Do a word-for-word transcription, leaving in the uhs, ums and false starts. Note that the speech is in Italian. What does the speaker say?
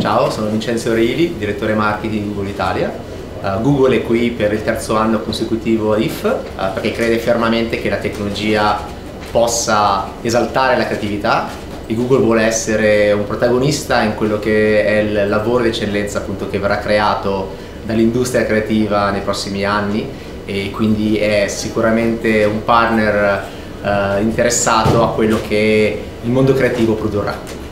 Ciao, sono Vincenzo Reili, direttore marketing di Google Italia. Uh, Google è qui per il terzo anno consecutivo I F uh, perché crede fermamente che la tecnologia possa esaltare la creatività e Google vuole essere un protagonista in quello che è il lavoro di eccellenza appunto che verrà creato dall'industria creativa nei prossimi anni, e quindi è sicuramente un partner uh, interessato a quello che il mondo creativo produrrà.